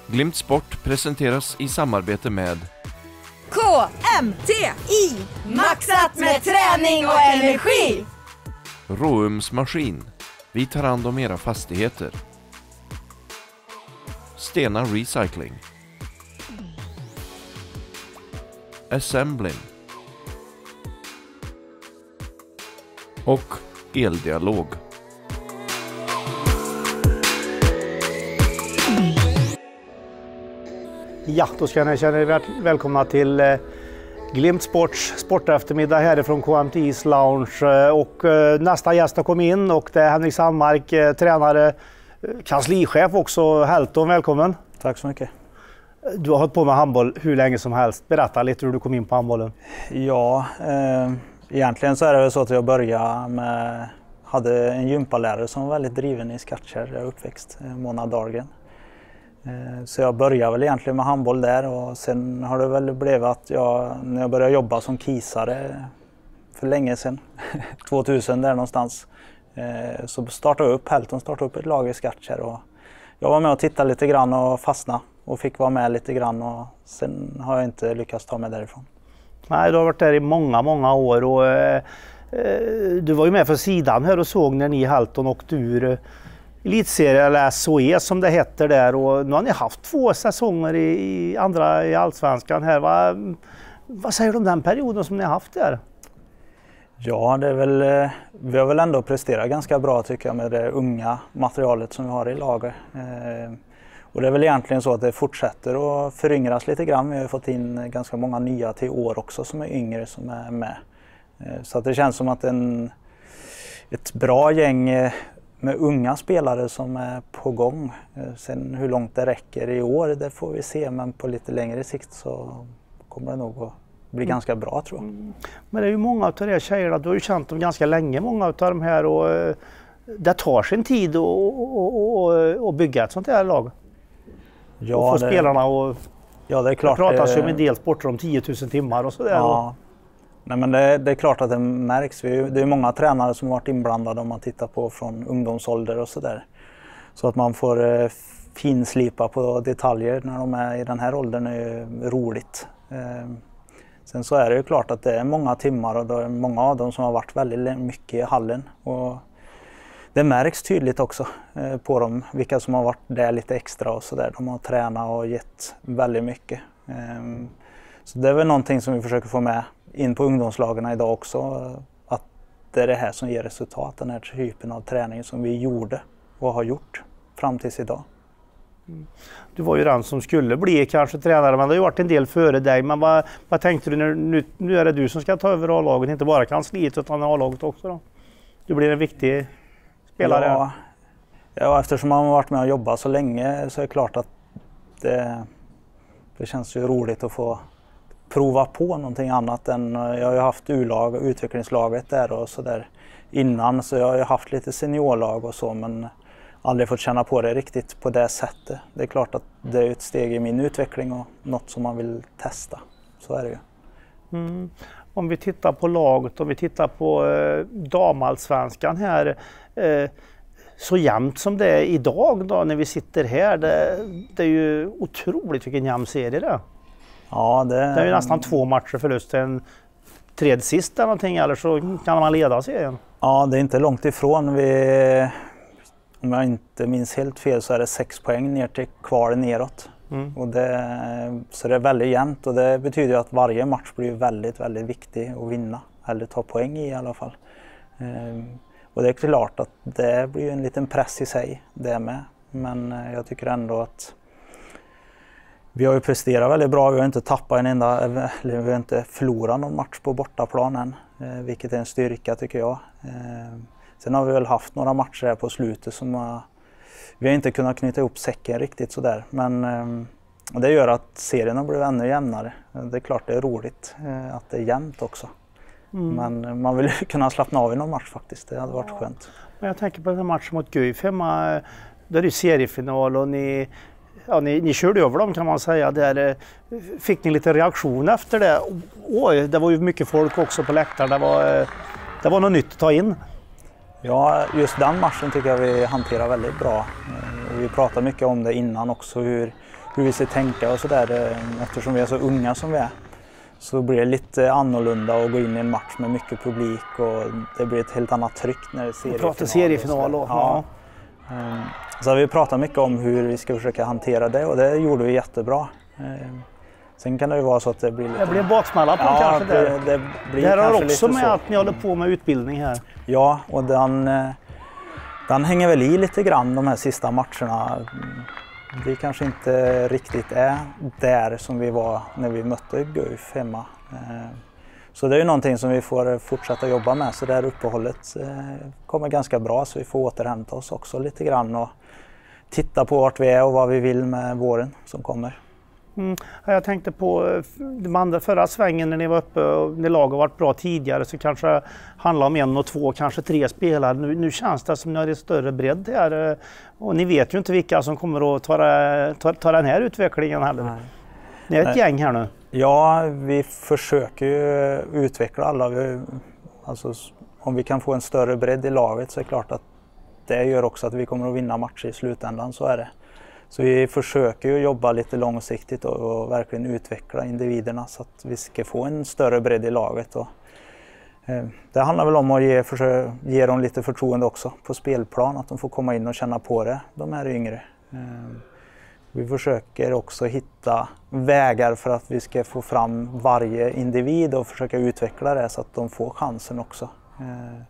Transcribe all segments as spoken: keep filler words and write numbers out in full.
Glimt Sport presenteras i samarbete med K M T I, maxat med träning och energi. Råums Maskin, vi tar hand om era fastigheter. Stena Recycling. Assembling. Och Eldialog. Ja, då ska ni känna er välkomna till eh, Glimt Sports sporteftermiddag härifrån K M T I's lounge. Och eh, nästa gäst har kommit in och det är Henrik Sandmark, eh, tränare, eh, kanslichef också. Helton, välkommen. Tack så mycket. Du har hållit på med handboll hur länge som helst. Berätta lite hur du kom in på handbollen. Ja, eh, egentligen så är det väl så att jag började med, hade en gympalärare som var väldigt driven i Skattkärr, där jag är uppväxt, eh, Mona Dahlgren. Så jag började väl egentligen med handboll där och sen har det väl blivit att jag, när jag började jobba som kisare för länge sedan, tvåtusen där någonstans, så startade jag upp, Helton startade upp ett lag i Skattkärr och jag var med och tittade lite grann och fastnade och fick vara med lite grann och sen har jag inte lyckats ta mig därifrån. Nej, du har varit där i många, många år och eh, du var ju med för sidan här och såg när ni i Helton åkte ur Elitserie eller S O E som det heter där och nu har ni haft två säsonger i, i andra i Allsvenskan här. Va, vad säger du om den perioden som ni har haft där? Ja, det är väl, vi har väl ändå presterat ganska bra tycker jag med det unga materialet som vi har i laget. Eh, och det är väl egentligen så att det fortsätter att föryngras lite grann. Vi har fått in ganska många nya till år också som är yngre som är med. Eh, så att det känns som att en, ett bra gäng eh, med unga spelare som är på gång. Sen hur långt det räcker i år, det får vi se. Men på lite längre sikt så kommer det nog att bli mm. ganska bra tror jag. Mm. Men det är ju många av de här tjejerna, du har ju känt dem ganska länge, många av de här. Och det tar sin tid att bygga ett sånt här lag. Ja, och få det, spelarna och... Ja, det är klart. Det pratas ju det, om en del sporter om tio tusen timmar och sådär. Ja. Nej, men det, det är klart att det märks. Det är många tränare som har varit inblandade om man tittar på från ungdomsålder och sådär. Så att man får eh, finslipa på detaljer när de är i den här åldern är roligt. Eh, sen så är det ju klart att det är många timmar och det är många av dem som har varit väldigt mycket i hallen. Och det märks tydligt också eh, på dem, vilka som har varit där lite extra och sådär. De har tränat och gett väldigt mycket. Eh, så det är väl någonting som vi försöker få med in på ungdomslagarna idag också, att det är det här som ger resultat, den här typen av träning som vi gjorde och har gjort fram tills idag. Mm. Du var ju den som skulle bli kanske tränare, men det har ju varit en del före dig. Men vad, vad tänkte du när nu, nu är det du som ska ta över A-laget, inte bara kansliet utan A-laget också då? Du blir en viktig spelare. Ja, ja, eftersom man har varit med och jobbat så länge så är det klart att det, det känns ju roligt att få prova på någonting annat än, jag har ju haft U-lag och utvecklingslaget där och så där innan, så jag har ju haft lite seniorlag och så, men aldrig fått känna på det riktigt på det sättet. Det är klart att det är ett steg i min utveckling och något som man vill testa, så är det ju. Mm. Om vi tittar på laget, om vi tittar på eh, damallsvenskan här, eh, så jämnt som det är idag då när vi sitter här, det, det är ju otroligt vilken jämn serie det. Ja, det... det är ju nästan två matcher förlust, en tredje sist eller någonting, eller så kan man leda serien. Ja, det är inte långt ifrån. Vi, om jag inte minns helt fel så är det sex poäng ner till kvar neråt. Mm. Och det, så det är väldigt jämnt och det betyder att varje match blir väldigt, väldigt viktig att vinna. Eller ta poäng i i alla fall. Ehm, och det är klart att det blir en liten press i sig, det med. Men jag tycker ändå att vi har ju presterat väldigt bra, vi har inte tappat en enda, eller vi har inte förlorat någon match på bortaplan än, eh, vilket är en styrka tycker jag. Eh, sen har vi väl haft några matcher här på slutet som har, vi har inte kunnat knyta ihop säcken riktigt sådär, men eh, det gör att serien har blivit ännu jämnare. Det är klart det är roligt eh, att det är jämnt också. Mm. Men man vill ju kunna slappna av i någon match faktiskt, det hade varit skönt. Men jag tänker på den här matchen mot Guif hemma, där är det seriefinal och ni... Ja, ni, ni körde över dem kan man säga. Där, fick ni lite reaktion efter det? Oj, det var ju mycket folk också på läktaren. Det var, det var något nytt att ta in. Ja, just den matchen tycker jag vi hanterar väldigt bra. Vi pratade mycket om det innan också, hur, hur vi ska tänka och sådär. Eftersom vi är så unga som vi är så blir det lite annorlunda att gå in i en match med mycket publik och det blir ett helt annat tryck när det är seriefinal. Pratar seriefinal och, ja. Ja. Så vi pratar mycket om hur vi ska försöka hantera det och det gjorde vi jättebra. Sen kan det ju vara så att det blir lite... Det blir en baksmälla på ja, kanske det, där. Det, blir det här har också lite med så. att ni håller på med utbildning här. Ja, och den, den hänger väl i lite grann de här sista matcherna. Vi kanske inte riktigt är där som vi var när vi mötte Guif hemma. Så det är ju någonting som vi får fortsätta jobba med. Så det här uppehållet kommer ganska bra så vi får återhämta oss också lite grann och titta på vart vi är och vad vi vill med våren som kommer. Mm. Jag tänkte på de andra förra svängen när ni var uppe och när laget varit bra tidigare så kanske det handlar om en och två, kanske tre spelare. Nu, nu känns det som att ni har en större bredd här och ni vet ju inte vilka som kommer att ta, ta, ta den här utvecklingen heller. Nej. Ni är ett Nej. gäng här nu. Ja, vi försöker ju utveckla alla. Vi, alltså, om vi kan få en större bredd i laget så är det klart att det gör också att vi kommer att vinna matcher i slutändan, så är det. Så vi försöker ju jobba lite långsiktigt och, och verkligen utveckla individerna så att vi ska få en större bredd i laget. Och, eh, det handlar väl om att ge, försöka, ge dem lite förtroende också på spelplan, att de får komma in och känna på det, de är yngre. Eh, vi försöker också hitta vägar för att vi ska få fram varje individ och försöka utveckla det så att de får chansen också. Eh,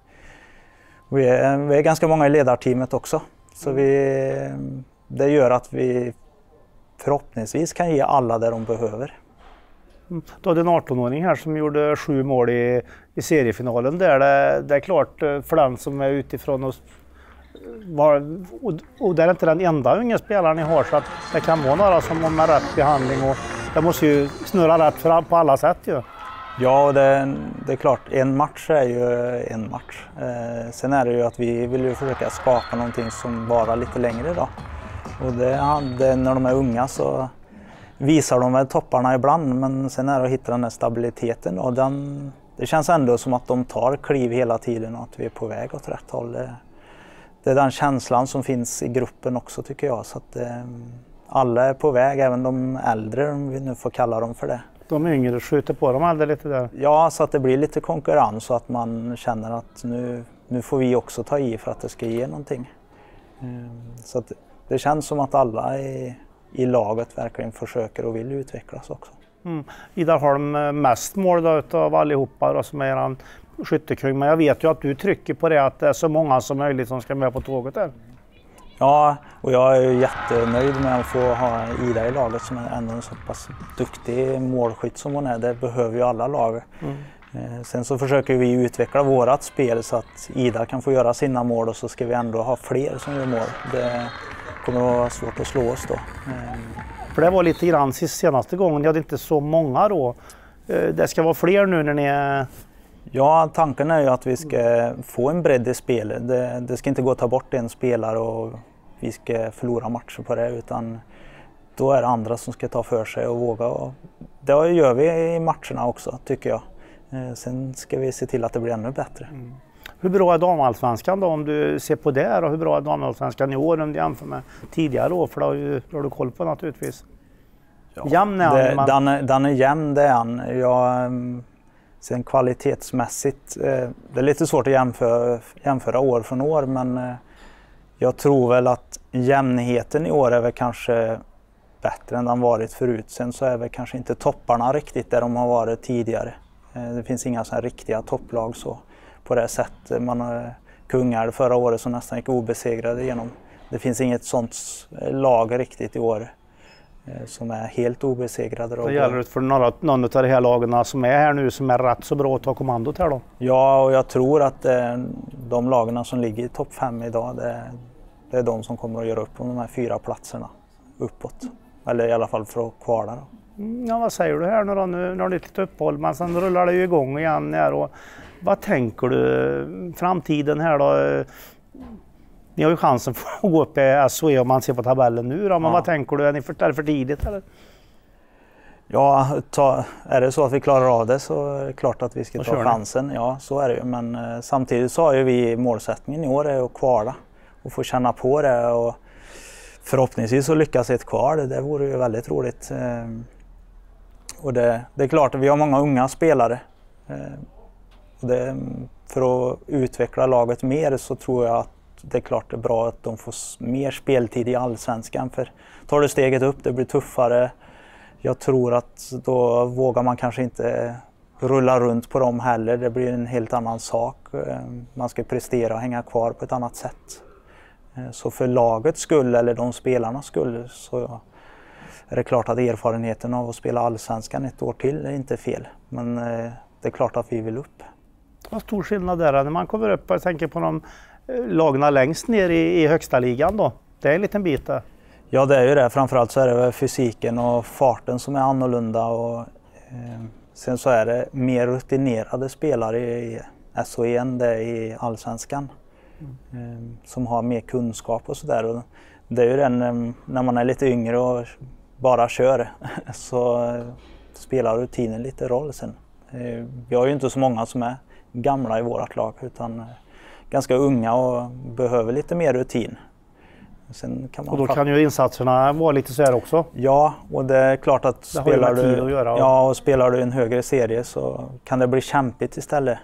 vi, är, vi är ganska många i ledarteamet också, så vi... Det gör att vi förhoppningsvis kan ge alla det de behöver. Mm. Du hade en arton-åring här som gjorde sju mål i, i seriefinalen. Där det, det är klart för den som är utifrån och, var, och, och det är inte den enda unga spelaren ni har så att det kan vara några som har med rätt behandling och det måste ju snurra rätt för, på alla sätt ju. Ja, och det, det är klart, en match är ju en match. Eh, sen är det ju att vi vill ju försöka skapa någonting som varar lite längre då. Och det, det, när de är unga så visar de väl topparna ibland, men sen är det att hitta den här stabiliteten. Och den, det känns ändå som att de tar kliv hela tiden och att vi är på väg åt rätt håll. Det, det är den känslan som finns i gruppen också tycker jag. Så att det, alla är på väg, även de äldre om vi nu får kalla dem för det. De yngre skjuter på dem äldre lite där? Ja, så att det blir lite konkurrens så att man känner att nu, nu får vi också ta i för att det ska ge någonting. Så att det känns som att alla i, i laget verkligen försöker och vill utvecklas också. Mm. Idar Holm mest mål då utav allihopa då, som är en skyttekung. Men jag vet ju att du trycker på det att det är så många som möjligt som ska med på tåget där. Ja, och jag är jättenöjd med att få ha Ida i laget som är ändå en så pass duktig målskytt som hon är. Det behöver ju alla lag. Mm. Sen så försöker vi utveckla vårat spel så att Ida kan få göra sina mål och så ska vi ändå ha fler som gör mål. Det kommer att vara svårt att slå oss då. För det var lite grann senaste gången, ni hade inte så många då. Det ska vara fler nu när ni är... Ja, tanken är ju att vi ska få en bredd i spelet. Det, det ska inte gå att ta bort en spelare och vi ska förlora matcher på det, utan då är det andra som ska ta för sig och våga. Och det gör vi i matcherna också tycker jag. Sen ska vi se till att det blir ännu bättre. Mm. Hur bra är damallsvenskan då om du ser på det och hur bra är damallsvenskan i år om du jämför med tidigare år? För då har, ju, då har du koll på naturligtvis. Ja, jämn är det, man... den, är, den är jämn, det är han. Jag, sen kvalitetsmässigt, det är lite svårt att jämföra, jämföra år från år, men jag tror väl att jämnheten i år är väl kanske bättre än den varit förut. Sen så är väl kanske inte topparna riktigt där de har varit tidigare. Det finns inga så här riktiga topplag så på det sättet. Man har Kungar förra året som nästan gick obesegrade igenom. Det finns inget sånt lag riktigt i år som är helt obesegrade. Det gäller det för några, någon av de här lagarna som är här nu som är rätt så bra att ta kommandot här då? Ja, och jag tror att det, de lagarna som ligger i topp fem idag, det, det är de som kommer att göra upp om de här fyra platserna uppåt. Eller i alla fall för att kvala då. Ja, vad säger du här nu då? Nu, nu har det lite uppehåll, men sen rullar det ju igång igen här. Och vad tänker du framtiden här då? Ni har ju chansen för att gå upp i S O E om man ser på tabellen nu då, men ja. Vad tänker du? Är ni för, är det för tidigt eller? Ja, ta, är det så att vi klarar av det så är det klart att vi ska ta chansen. Ja, så är det ju. Men eh, samtidigt så har ju vi målsättningen i år är att kvala och få känna på det och förhoppningsvis så lyckas ett kvar, det, det vore ju väldigt roligt. Och det, det är klart att vi har många unga spelare. Och det, för att utveckla laget mer så tror jag att det är klart det är bra att de får mer speltid i allsvenskan. För tar du steget upp, det blir tuffare. Jag tror att då vågar man kanske inte rulla runt på dem heller. Det blir en helt annan sak. Man ska prestera och hänga kvar på ett annat sätt. Så för lagets skull eller de spelarnas skull så är det klart att erfarenheten av att spela allsvenskan ett år till är inte fel. Men det är klart att vi vill upp. Vad stor skillnad där när man kommer upp, jag tänker på de lagna längst ner i, i högsta ligan då. Det är en liten bit där. Ja, det är ju det. Framförallt så är det fysiken och farten som är annorlunda. Och, eh, sen så är det mer rutinerade spelare i S H E än det i allsvenskan. Mm. Eh, som har mer kunskap och sådär. Det är ju den, eh, när man är lite yngre och bara kör så eh, spelar rutinen lite roll sen. Eh, vi har ju inte så många som är gamla i vårt lag utan eh, ganska unga och behöver lite mer rutin. Sen kan man och då kan ju insatserna vara lite så här också. Ja, och det är klart att spelar du, att göra. Ja, och spelar du en högre serie så kan det bli kämpigt istället.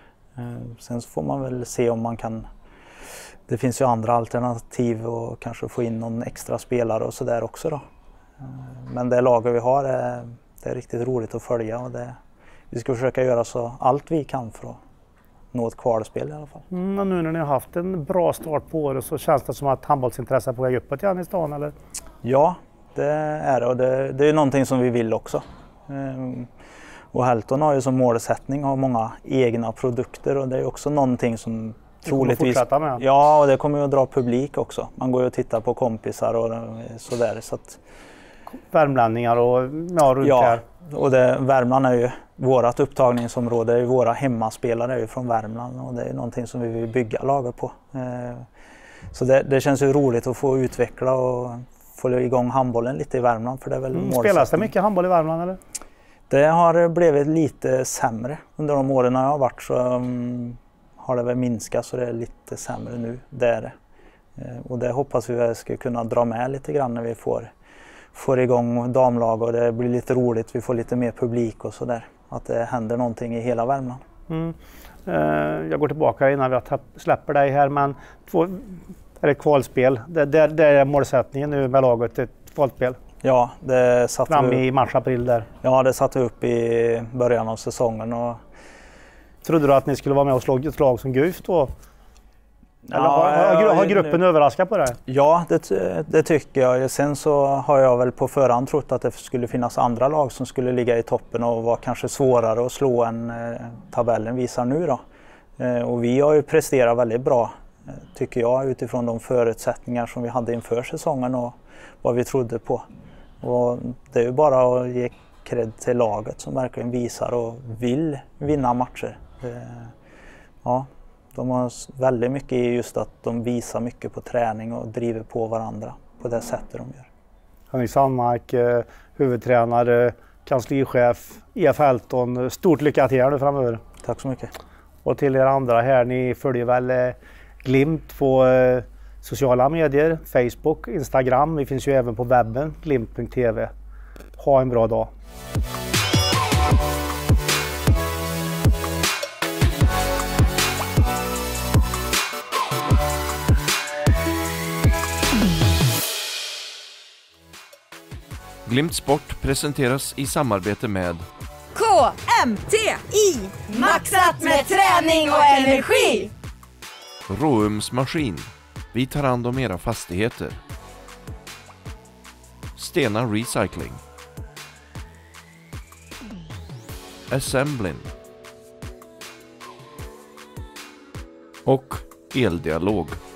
Sen så får man väl se om man kan. Det finns ju andra alternativ och kanske få in någon extra spelare och så där också då. Men det laget vi har är, det är riktigt roligt att följa och det, vi ska försöka göra så allt vi kan för att nå ett kvalspel i alla fall. Mm, men nu när ni har haft en bra start på året så känns det som att handbollsintresset är på väg uppåt igen i stan, eller? Ja, det är det och det, det är någonting som vi vill också. Ehm, och Helton har ju som målsättning att ha många egna produkter och det är också någonting som troligtvis... fortsätta med. Ja, och det kommer ju att dra publik också. Man går ju och tittar på kompisar och sådär. Så att, värmlänningar och ja, runt ja, här. Och det, Värmland är ju vårat upptagningsområde, våra hemmaspelare är ju från Värmland och det är någonting som vi vill bygga laget på. Eh, så det, det känns ju roligt att få utveckla och få igång handbollen lite i Värmland för det är väl mm, spelas det mycket handboll i Värmland eller? Det har blivit lite sämre under de åren jag har varit så um, har det väl minskat så det är lite sämre nu, det är det. Eh, och det hoppas vi ska kunna dra med lite grann när vi får får igång damlag och det blir lite roligt, vi får lite mer publik och sådär. Att det händer någonting i hela Värmland. Mm. Uh, jag går tillbaka innan vi släpper dig här, men två, är det kvalspel? Det, det, det är målsättningen nu med laget, ett kvalspel? Ja, det satte Fram vi, i mars-april där? Ja, det satte vi upp i början av säsongen. Och... Trodde du att ni skulle vara med och slå ett lag som Guif då? Eller ja, har, har, har gruppen nu... överraskat på det? Ja, det, det tycker jag. Sen så har jag väl på förhand trott att det skulle finnas andra lag som skulle ligga i toppen och vara kanske svårare att slå än eh, tabellen visar nu då. Eh, och vi har ju presterat väldigt bra, eh, tycker jag, utifrån de förutsättningar som vi hade inför säsongen och vad vi trodde på. Och det är ju bara att ge cred till laget som verkligen visar och vill vinna matcher. Eh, ja. De har väldigt mycket i just att de visar mycket på träning och driver på varandra på det sättet de gör. Henrik Sandmark, huvudtränare, kanslichef, E F Helton. Stort lycka till här nu framöver. Tack så mycket. Och till er andra här, ni följer väl Glimt på sociala medier, Facebook, Instagram. Vi finns ju även på webben, glimt punkt t v. Ha en bra dag. Glimt Sport presenteras i samarbete med K M T I, maxat med träning och energi! Råums Maskin. Vi tar hand om era fastigheter. Stena Recycling. Assemblin. Och Eldialog.